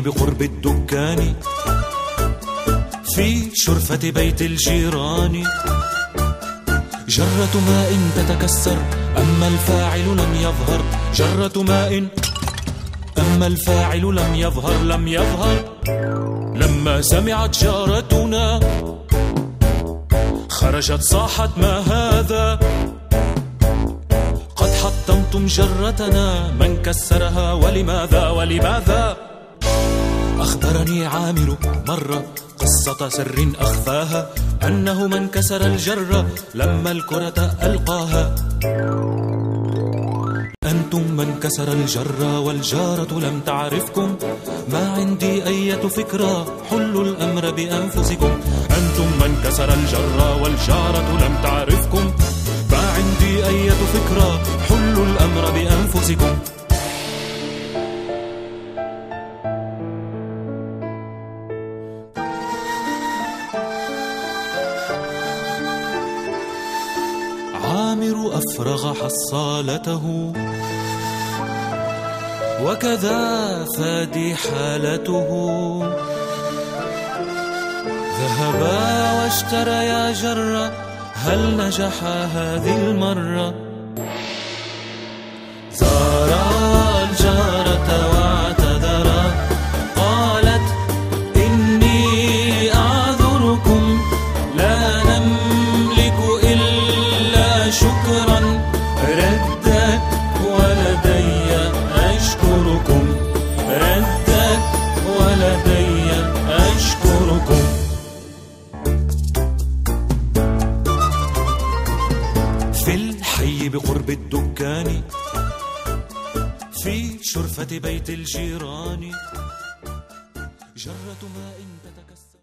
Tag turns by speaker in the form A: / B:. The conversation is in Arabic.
A: بقرب الدكان، في شرفة بيت الجيران. جرة ماء تتكسر أما الفاعل لم يظهر، جرة ماء أما الفاعل لم يظهر. لما سمعت جارتنا خرجت صاحت: ما هذا؟ قد حطمتم جرتنا، من كسرها ولماذا؟ أخبرني عامر مرة قصة سر أخفاها، أنه من كسر الجرة لما الكرة ألقاها. أنتم من كسر الجرة والجارة لم تعرفكم، ما عندي أية فكرة، حلوا الأمر بأنفسكم. أنتم من كسر الجرة والجارة لم تعرفكم، ما عندي أية فكرة، حلوا الأمر بأنفسكم. عامر أفرغ حصالته وكذا فادي حالته، ذهبا واشتريا جرة، هل نجحا هذه المرة؟ زارا الجارة واعتذرا، قالت: إني أعذركم، لا نملك إلا شكرا، ردت ولدي أشكركم، ردت ولدي أشكركم. في الحي بقرب الدكان، في شرفة بيت الجيران، جرة ماء تتكسر.